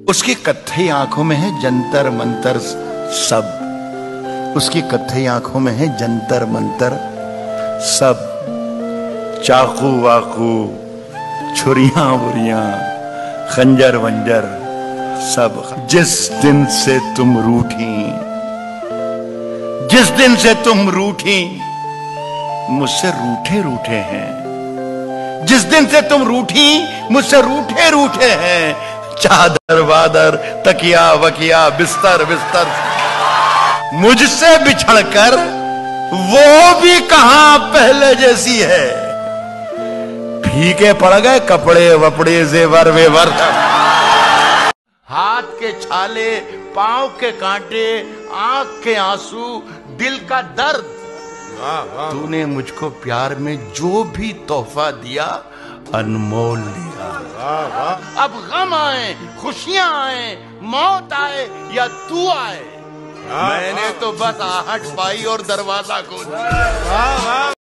उसकी कत्थई आंखों में है जंतर मंतर सब, उसकी कत्थई आंखों में है जंतर मंतर सब, चाकू वाकू छुरियां बुरियां खंजर वंजर सब। जिस दिन से तुम रूठी, जिस दिन से तुम रूठी, मुझसे रूठे रूठे हैं। जिस दिन से तुम रूठी, मुझसे रूठे रूठे हैं। चादर वादर तकिया वकिया बिस्तर बिस्तर, मुझसे बिछड़कर वो भी कहां पहले जैसी है। फीके पड़ गए कपड़े वपड़े जेवर वेवर, हाथ के छाले पांव के कांटे आंख के आंसू दिल का दर्द। तूने मुझको प्यार में जो भी तोहफा दिया अनमोल दिया। अब गम आए खुशियां आए मौत आए या तू आए, मैंने तो बस आहट पाई और दरवाजा खोला।